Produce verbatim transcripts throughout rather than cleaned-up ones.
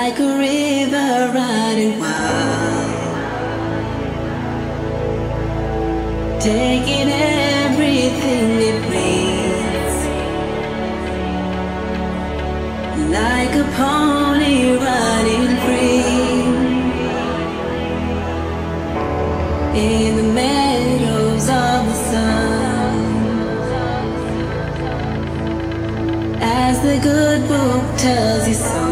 like a river running wild, taking everything it brings, like a pony running free in the meadows of the sun. As the good book tells you so,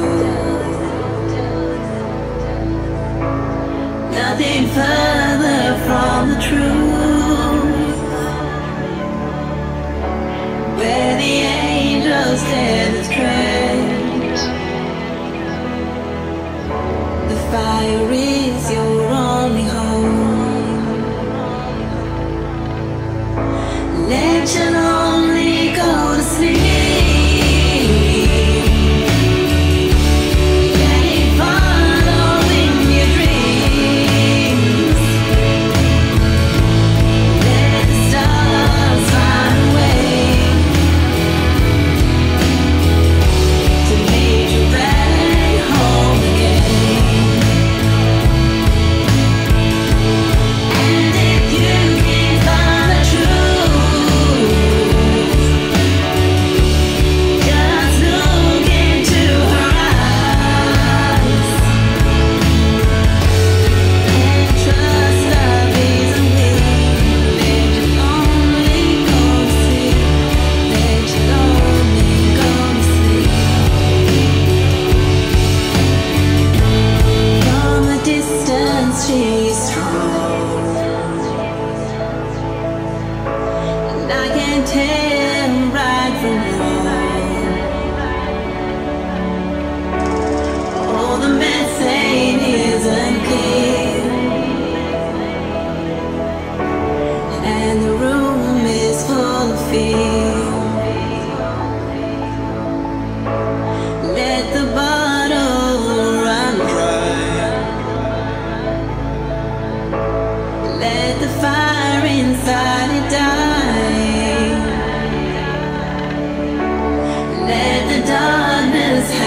nothing further from the truth, where the angels stand as tread. The fire is your only home. Let your lonely go to sleep.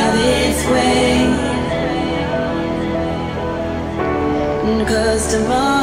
Cause tomorrow